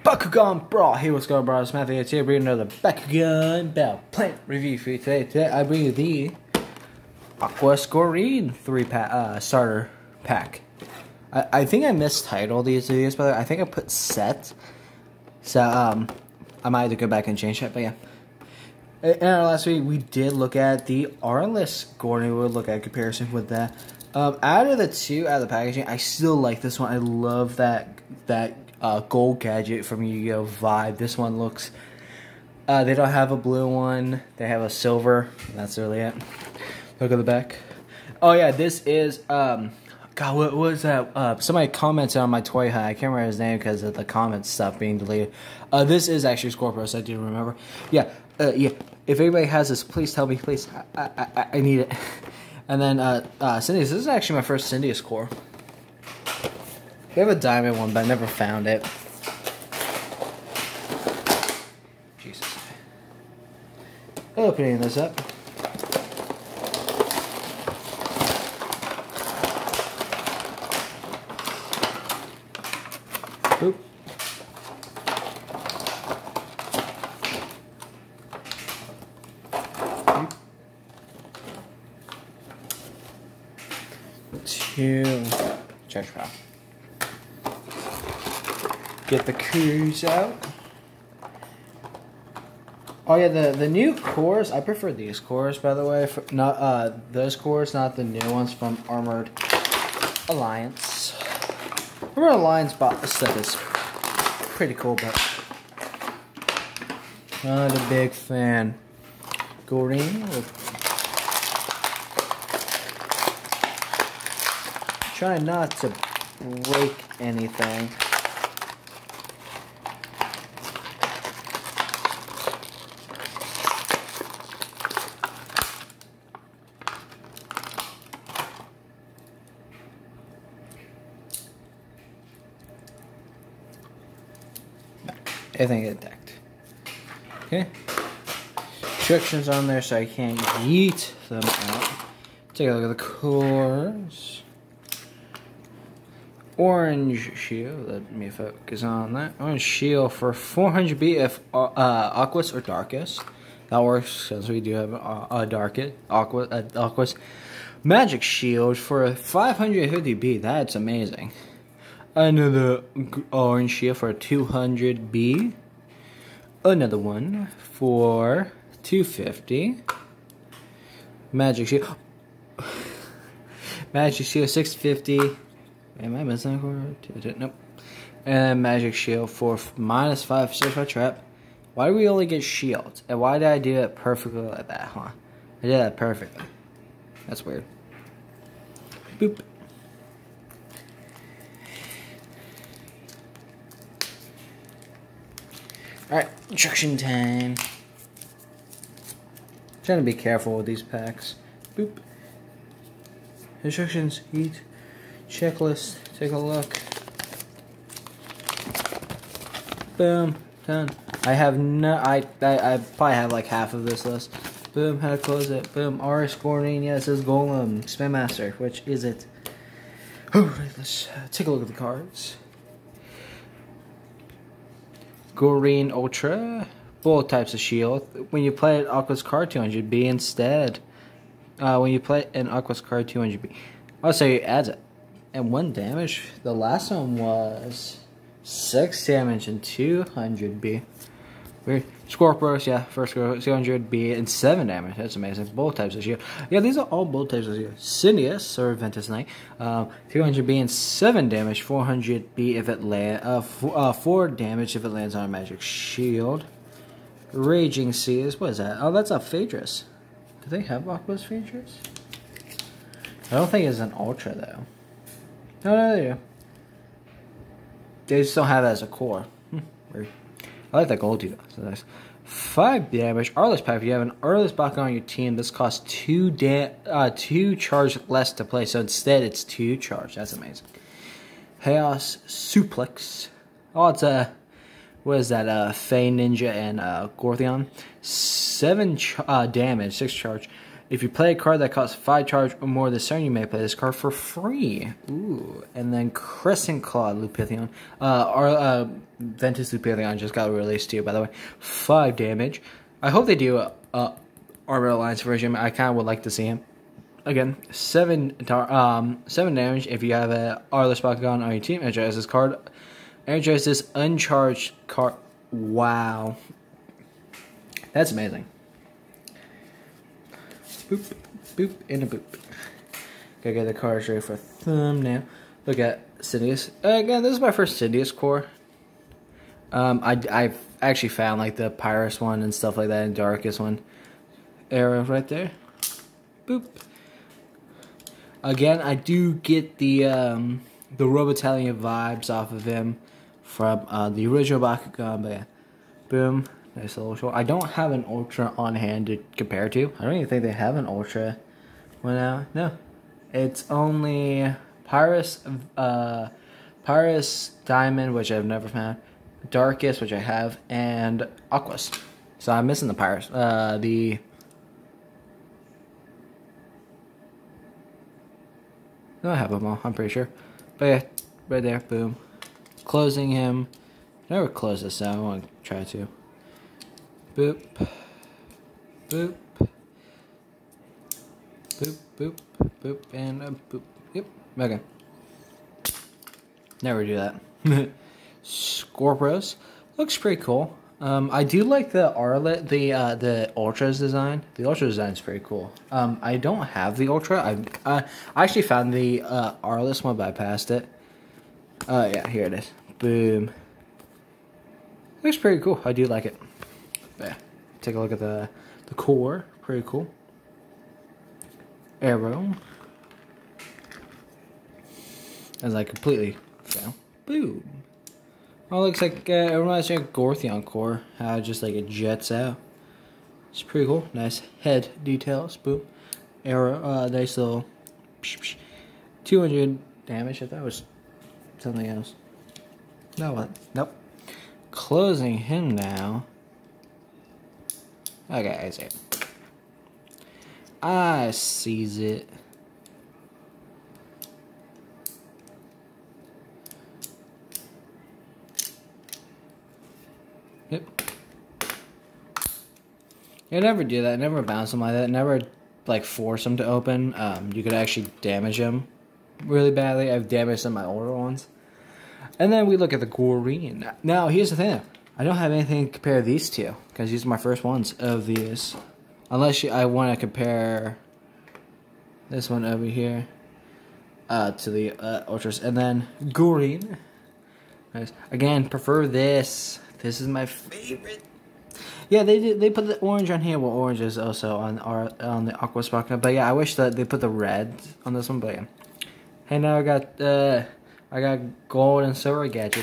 Bakugan Brawl. Hey, what's going on, bro? It's Matthew. Today, bringing another Bakugan Bell Plant review for you today. Today, I bring you the Aquos Goreene 3-pack starter pack. I think I mistitled these videos, but I think I put set. So I might have to go back and change that. But yeah, in our last week, we did look at the Aquos Goreene. We'll look at a comparison with that. Out of the two, out of the packaging, I still like this one. I love that gold gadget from Yu-Gi-Oh vibe. This one looks, they don't have a blue one, they have a silver. That's really it. Look at the back. Oh yeah, this is, God, what was that? Somebody commented on my toy hunt. I can't remember his name because of the comment stuff being deleted. This is actually Scorpius, I do remember. Yeah, yeah. If anybody has this, please tell me, please. I need it. And then, Syndius. This is actually my first Syndius core. We have a diamond one, but I never found it. Jesus. Opening this up. Boop. Two. Charge pile. Get the cruise out. Oh yeah, the new cores. I prefer these cores, by the way. Not those cores, not the new ones from Armored Alliance. Armored Alliance stuff is pretty cool, but not a big fan. Goreene. Try not to break anything. Everything is decked. Okay. Instructions on there so I can't yeet them out. Take a look at the cores. Orange shield. Let me focus on that. Orange shield for 400B if Aquos or Darkest. That works because we do have a Darkest Aquos. Magic shield for 550B. That's amazing. Another orange shield for 200B. Another one for 250. Magic shield. Magic shield 650. Am I missing a core? Nope. And magic shield for -5 certified trap. Why do we only get shields? And why did I do it perfectly like that, huh? I did that perfectly. That's weird. Boop. Alright, instruction time. Trying to be careful with these packs. Boop. Instructions, eat. Checklist, take a look. Boom, done. I have no, I probably have like half of this list. Boom, how to close it. Boom, Aquos Goreene, yeah, it says Golem, Spinmaster, which is it? Alright, let's take a look at the cards. Goreene Ultra, both types of shield. When you play an Aquos card 200B instead, when you play an Aquos card 200B, I'll say it adds it. And 1 damage. The last one was 6 damage and 200B. Weird. Scorpius, yeah, first 200B and 7 damage. That's amazing. Both types of shield. Yeah, these are all both types of shield. Syndius or Ventus Knight, 200B and 7 damage. 400B if it land. 4 damage if it lands on a magic shield. Raging Seas. What is that? Oh, that's a Phaedrus. Do they have Aquos Phaedrus? I don't think it's an Ultra though. No, they do. They just don't have it as a core. Weird. I like that gold too. So nice. 5 damage. Artless pack. If you have an Artless Bakugan on your team, this costs 2 charge less to play. So instead, it's 2 charge. That's amazing. Chaos Suplex. Oh, it's a what is that? Fey Ninja and Gortheon. 7 damage, 6 charge. If you play a card that costs 5 charge or more this turn, you may play this card for free. Ooh. And then Crescent Claw Lupithion. Ventus Lupithion just got released too, by the way. 5 damage. I hope they do a Armor Alliance version. I kind of would like to see him. Again, 7 damage if you have a Arliss Bakugan on your team. Energize this card. Energize this uncharged card. Wow. That's amazing. Boop, boop, and a boop. Gotta get the cards ready for a thumbnail. Look at Sidious. Again, this is my first Sidious core. I've actually found like the Pyrus one and stuff like that, and Darkest one. Arrow right there. Boop. Again, I do get the Robotalion vibes off of him from the original Bakugan, but yeah. Boom. Nice little short. I don't have an Ultra on hand to compare to. I don't even think they have an Ultra one out. No. It's only Pyrus Diamond, which I've never found. Darkest, which I have, and Aquos. So I'm missing the Pyrus. No, I have them all, I'm pretty sure. But yeah, right there, boom. Closing him. Never close this out, I want to try to. Boop. Boop. Boop, boop, boop, and boop. Yep, okay. Never do that. Scorpios. Looks pretty cool. I do like the the Ultra's design. The Ultra design is pretty cool. I don't have the Ultra. I actually found the Arliss one, but I passed it. Yeah, here it is. Boom. Looks pretty cool. I do like it. But yeah, take a look at the core. Pretty cool. Arrow. As I completely fell. Boom. Oh, it looks like it reminds me of Gortheon core. How it just like it jets out. It's pretty cool. Nice head details. Boom. Arrow. Nice little. 200 damage. I thought it was something else. No, what? Nope. Closing him now. Okay, I see it. I sees it. Yep. You never do that. Never bounce them like that. Never like force them to open. You could actually damage them really badly. I've damaged some of my older ones. And then we look at the Goreene. Now here's the thing. I don't have anything to compare these two because these are my first ones of these. Unless I want to compare this one over here to the Ultras, and then Goreene. Nice. Again, prefer this. This is my favorite. Yeah, they put the orange on here. Well, orange is also on the Aquos Goreene. But yeah, I wish that they put the red on this one. But yeah. Hey, now I got gold and silver gadget.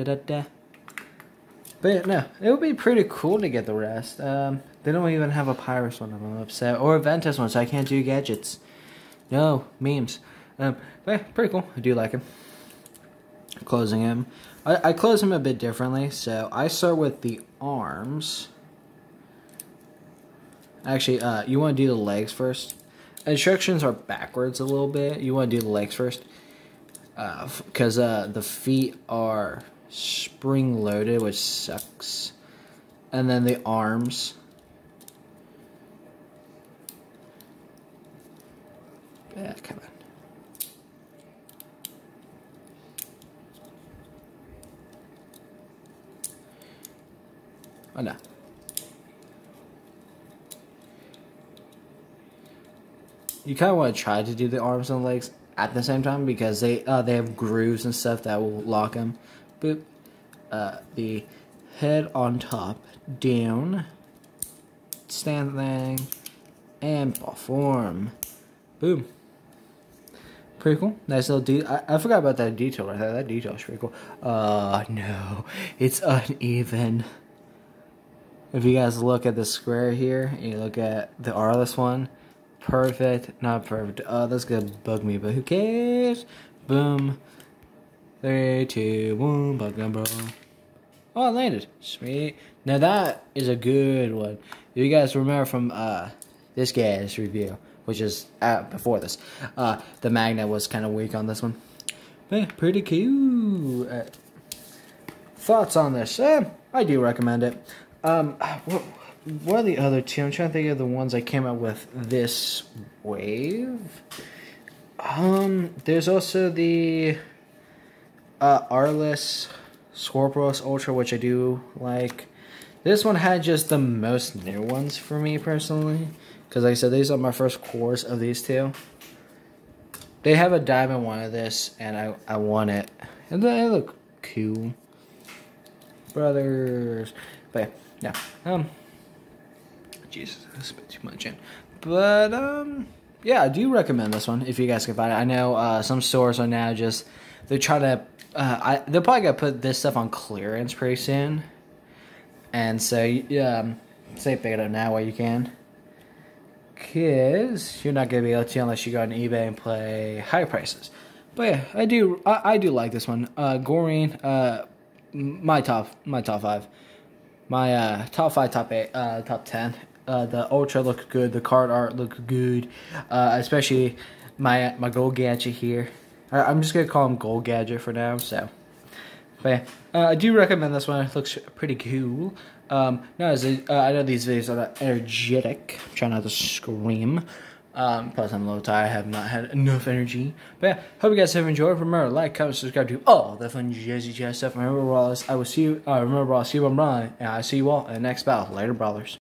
But yeah, no, it would be pretty cool to get the rest. They don't even have a Pyrus one. I'm upset, or a Ventus one, so I can't do gadgets. No memes. But yeah, pretty cool. I do like him. Closing him. I close him a bit differently, so I start with the arms. Actually, you want to do the legs first. Instructions are backwards a little bit. You want to do the legs first. Because the feet are spring-loaded, which sucks. And then the arms. Yeah, come on. Oh no. You kind of want to try to do the arms and legs at the same time because they have grooves and stuff that will lock them. Boop. The head on top, down, stand thing, and ball form. Boom. Pretty cool. Nice little detail. I forgot about that detail right there. That detail is pretty cool. No. It's uneven. If you guys look at the square here, and you look at the Arliss one, perfect. Not perfect. Oh, that's gonna bug me, but who cares? Boom. 3, 2, 1, Bakugan bro. Oh, it landed. Sweet. Now that is a good one. If you guys remember from this guy's review, which is before this. The magnet was kind of weak on this one. But yeah, pretty cool. Thoughts on this? I do recommend it. What are the other two? I'm trying to think of the ones I came up with this wave. There's also the Arliss Scorpios Ultra, which I do like. This one had just the most new ones for me personally, because like I said, these are my first course of these two. They have a diamond one of this, and I want it, and they look cool, brothers. But yeah, Jesus, that's a bit too much in. But yeah, I do recommend this one if you guys can find it. I know some stores are now just they're trying to they're probably gonna put this stuff on clearance pretty soon. And so, say pick it up now while you can. Because you're not going to be able to unless you go on eBay and play high prices. But yeah, I do like this one. Goreene, my top 5. My top 5, top 8, top 10. The Ultra looked good. The card art looked good. Especially my gold gadget here. I'm just going to call him Gold Gadget for now, so... But yeah, I do recommend this one. It looks pretty cool. I know these videos are not energetic. I'm trying not to scream. Plus, I'm a little tired. I have not had enough energy. But yeah, hope you guys have enjoyed. Remember, like, comment, subscribe to all the fun jazzy jazz stuff. Remember, I will see you. Remember, I'll see you on Brian, and I'll see you all in the next battle. Later, brothers.